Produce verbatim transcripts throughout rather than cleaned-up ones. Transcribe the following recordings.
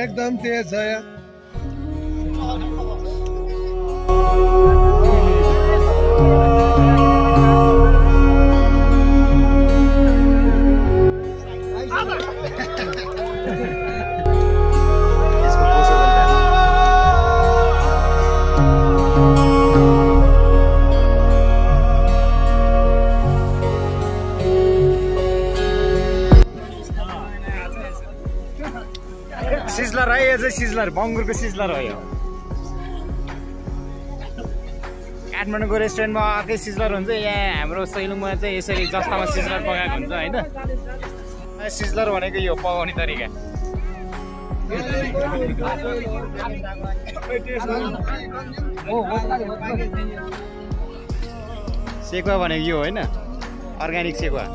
एकदम तेज छ यार। सिजलर है, यो चाहिँ सिजलर, बङ्गुरको सिजलर हो यो। काठमाडौँको रेस्टुरेन्टमा अर्कै सिजलर हुन्छ, यहाँ हाम्रो सैलुङमा चाहिँ यसरी जस्तामा सिजलर पकाएको हुन्छ होइन। सिजलर भनेको यो पकाउने तरिका। सेकुवा भनेको यो होइन, अर्ग्यानिक सेकुवा।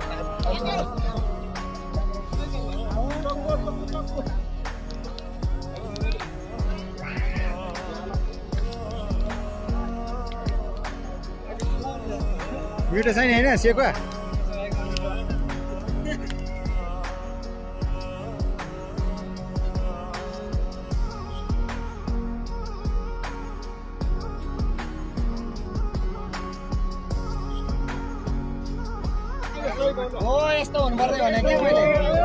मिठो छैन होइन सेकुवा? हो यस्तो हुनु पर्दैन भने के मैले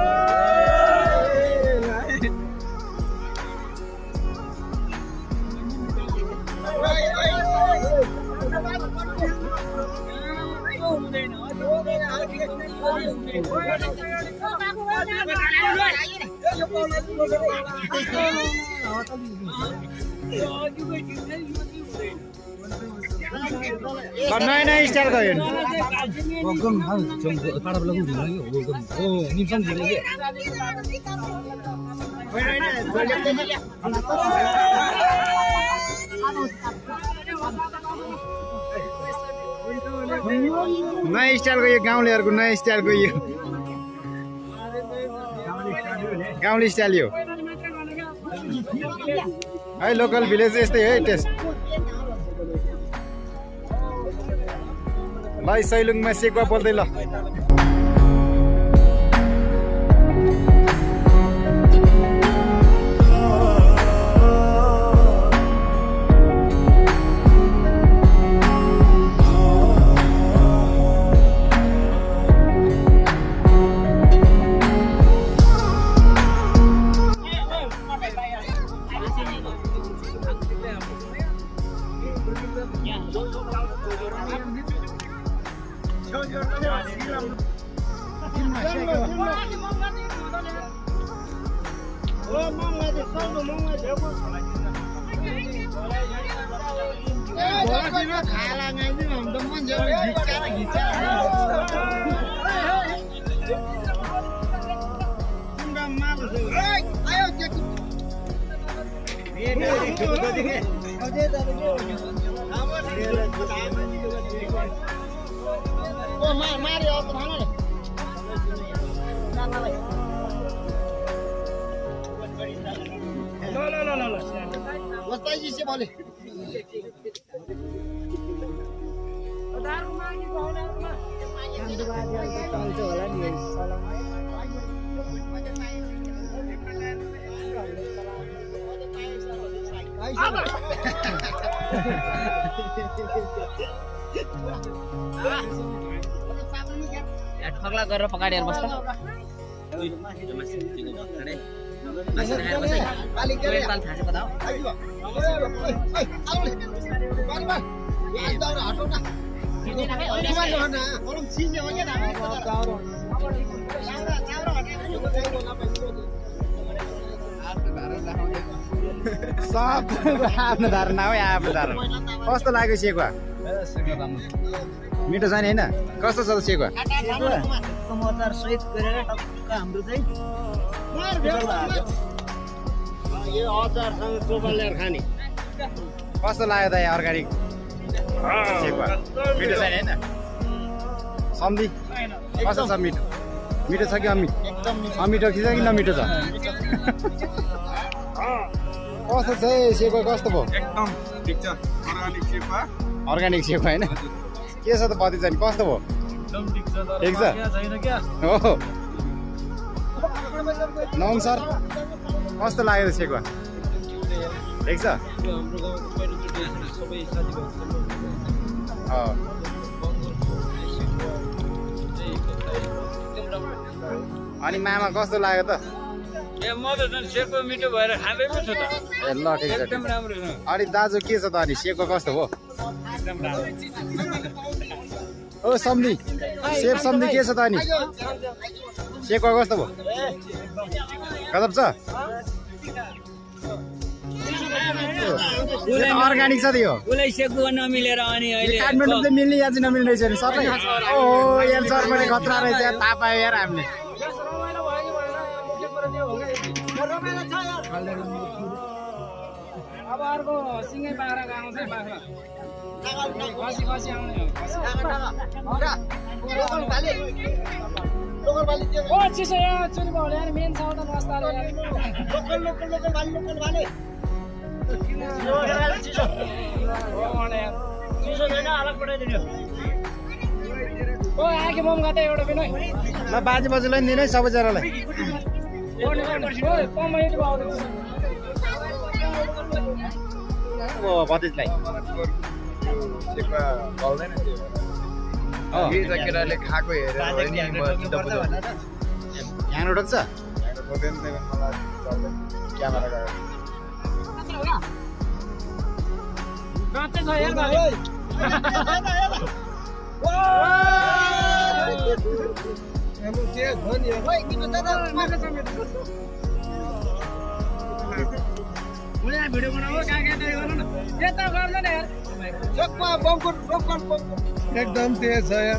नयाँ नयाँ स्टाइलको यो नयाँ स्टाइलको यो गाउँलेहरूको नयाँ स्टाइलको यो गाउँले स्टाइल यो है। लोकल भिलेज यस्तै है टेस्ट। ल सैलुङमा सेकुवा बोल्दै ल। ठग्ला गरेर पकाएर बस्छ आफ्नो धारणा हो आफ्नो धारणा। कस्तो लाग्यो सेकुवा? मिठो छैन होइन? कस्तो छ त सेकुवा? समाचार सहित गरेर टक्क हाम्रो चाहिँ यो अचारसँग चोपा ल्याएर खाने कस्तो लाग्यो त यहाँ अर्ग्यानिक सेकुवा? मिठो छैन होइन? सम्झी कस्तो छ? मिठो मिठो छ कि अमिठ? अमिठो कि कि नमिठो छ? कस्तो छ सेकुवा? कस्तो भयो? एकदम ठिक छ। अर्ग्यानिक सेकुवा अर्ग्यानिक सेकुवा होइन? के छ त पति चाहिँ कस्तो भयो? एकदम ठिक छ। ठिक छ छैन क्या हो नमन सर। कस्तो लाग्यो सेकुवा ठिक छ अनि मामा कस्तो लाग्यो त ए म त झन् सेको मिठो भएर खाँदै पो छु त ए ल ठिक छ एकदम राम्रो छ अनि दाजु के छ त अनि सेकुवा कस्तो हो एकदम राम्रो ओ सम्धी सेफ सम्धी के छ त अनि सेकुवा कस्तो भयो गजब छ अर्ग्यानिक छ त्यो उसलाई सेकुवा नमिलेर अनि अहिले काठमाडौँ चाहिँ मिल्ने यहाँ चाहिँ नमिल्ने रहेछ नि सबै ओ यार सर पनि खतरा रहेछ यार थाहा पायो यार हामीले अब अर्को सिँगै बाख्राको आउँछ है बाख्रा खसी खसी आउने हो ओ चिसो यहाँ चुरी भयो यार मेन छ त बस्दा यार लोकल लोकल लोकल भाले लोकल भाले चिसो चिसो छैन अलग पठाइदिनु ओ आके बम गाते एउटा पनि ल बाजे बजुलाई नि दिनै सबैजनालाई ओ भतिजलाई केटाले खाएको हेरेर यहाँ उठ्छ क्यामेरा भिडियो बनाऊ कहाँ कहाँ गर्नु न यता गर्नु न यार सकमा बमकुट बमकुट एकदम तेज छ यार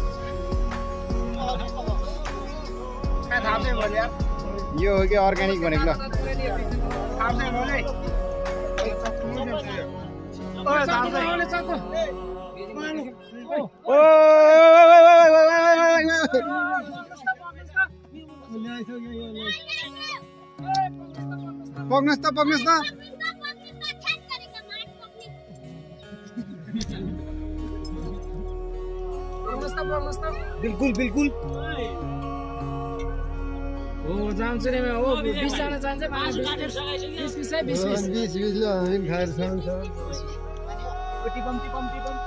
का थाप्दै भयो यार यो हो कि अर्ग्यानिक भनेको ल थाप्दै भयो है ओ थाप्दै ओले चक्को ओ पग्नुहोस् त पग्नुहोस् न बिल्कुल बिल्कुल ओ जान्छु नि ओ बीस जना जान्छ बीस बीस है बीस बीस बीस बीस ल हामी खाएर खान्छ टी पम टी पम टी पम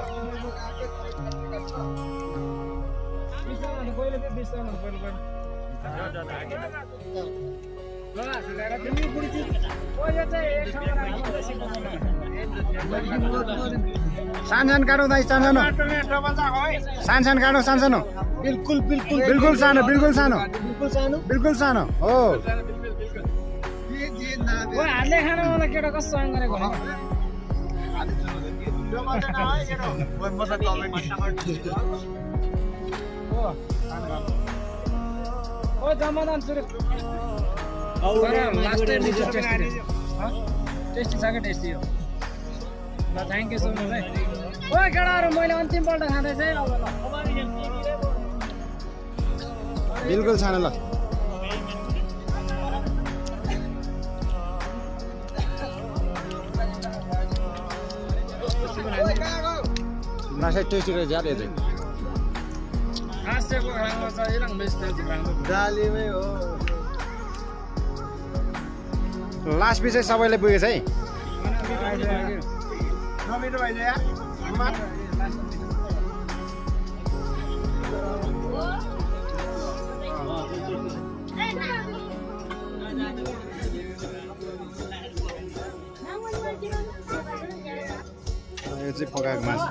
बीस जना कोइले चाहिँ बीस जना कोइले कोइले ल सुनेर तिमी बुढी ओ यो चाहिँ एक ठाउँमा राख्नु सानो सानो काटौँ दाइ सानो सानो सानो सानो काटौँ सानो सानो बिल्कुल बिल्कुल बिल्कुल सानो बिल्कुल सानो बिल्कुल सानो बिल्कुल सानो हो ओ हातले खानु मलाई केटा कस्तो सँग गरेको ओ जम्मादान सुरु लास्ट टाइम टेस्टी छ क्या टेस्टी हो ल थ्याङ्क यू सो मच है ओ केटाहरू मैले अन्तिमपल्ट खाँदैछ है अब ल बिल्कुल सानो ल मासै टेस्टी रहेछ यार यो चाहिँ खासेको राम्रो छ इरङ बेस्ट राम्रो जालीमै हो लास्ट पिस चाहिँ सबैलाई पुगेछ है नमिठो भइज यार यो चाहिँ पकाएको मासु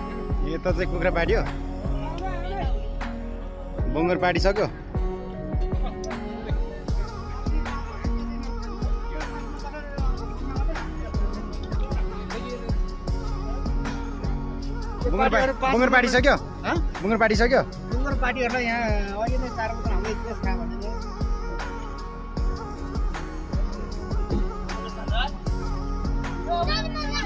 यता चाहिँ कुखुरा पाड्यो बङ्गर पाडिसक्यो पार्टीहरू पास बुङ्गर पाटिसक्यो हँ? बुङ्गर पाटिसक्यो डुङ्गर पार्टीहरूलाई यहाँ अघि नै चार बजी हामीले इतिहास खा भने Jangan